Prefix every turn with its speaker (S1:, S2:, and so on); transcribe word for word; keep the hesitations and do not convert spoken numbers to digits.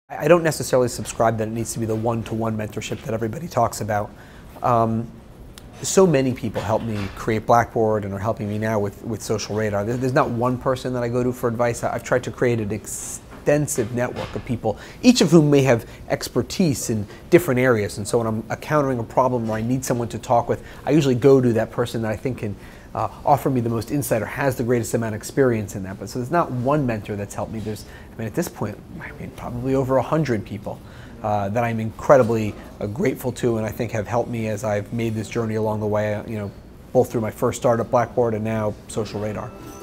S1: I don't necessarily subscribe that it needs to be the one-to-one mentorship that everybody talks about. Um, so many people help me create Blackboard and are helping me now with, with Social Radar. There's not one person that I go to for advice. I've tried to create an extensive network of people, each of whom may have expertise in different areas. And so when I'm encountering a problem where I need someone to talk with, I usually go to that person that I think can Uh, offer me the most insight or has the greatest amount of experience in that. But so there's not one mentor that's helped me. There's, I mean, at this point, I mean, probably over a hundred people uh, that I'm incredibly uh, grateful to, and I think have helped me as I've made this journey along the way. You know, both through my first startup, Blackboard, and now Social Radar.